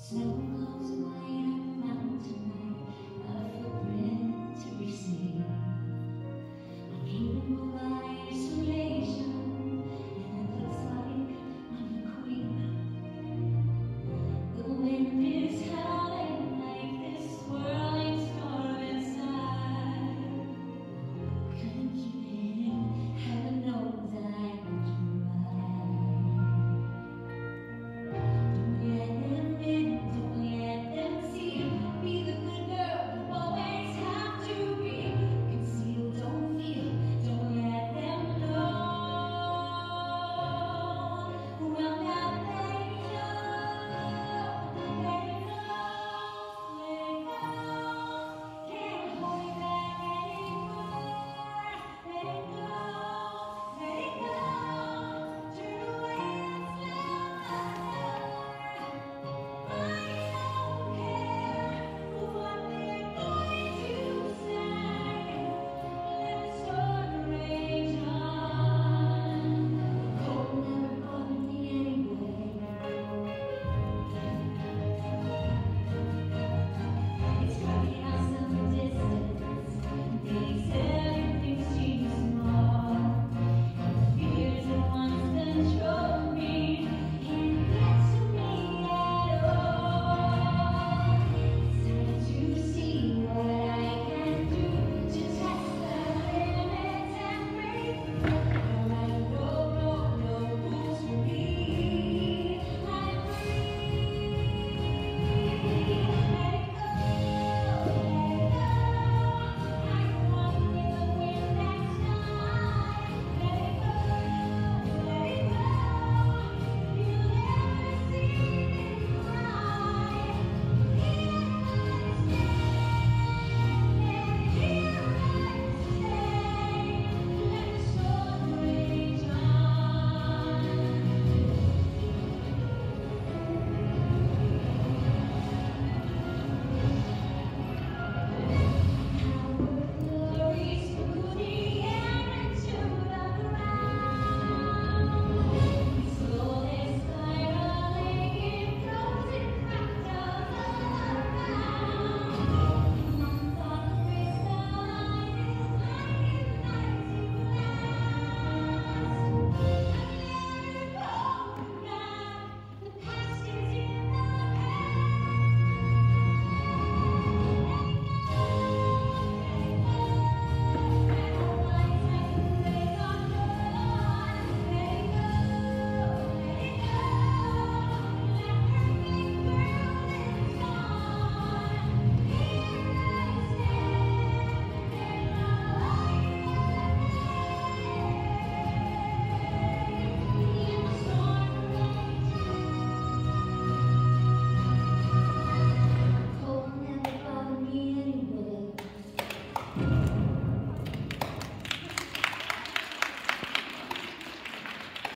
Snow glows white on the mountain night, a footprint to receive. A kingdom of isolation, and it looks like I'm the queen. The wind is howling like this swirling storm inside. Couldn't keep it in, heaven knows I could try. Don't let them in, don't let them see. Be the good girl you always have to be. Conceal, don't feel, don't let them know. Well, now